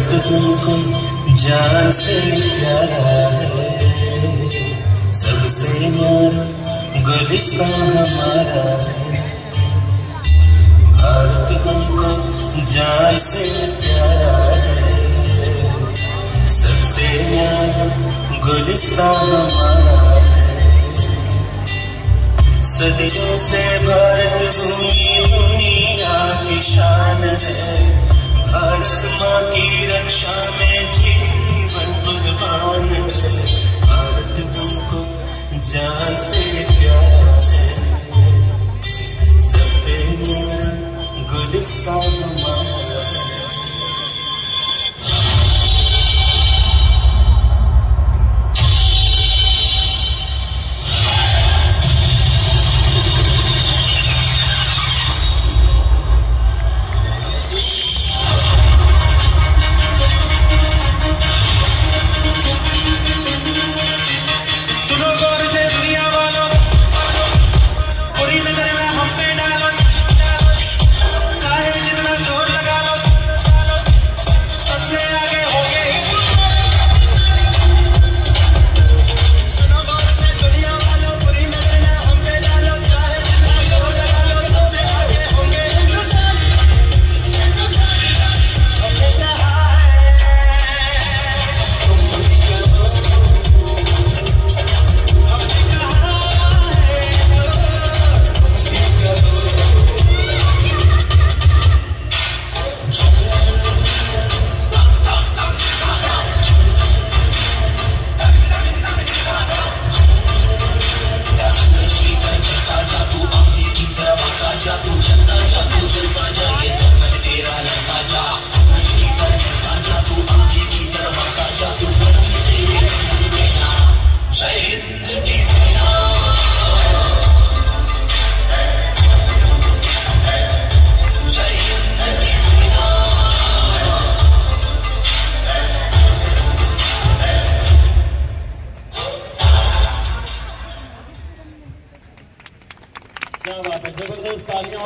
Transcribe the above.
भारत हमको जान से प्यारा है, सबसे न्यारा गुलिस्तान हमारा है। भारत हमको जान से प्यारा है, सबसे न्यारा गुलिस्तान हमारा है। सदियों से भारत भूमि दुनिया की शान है, भारत माँ की रक्षा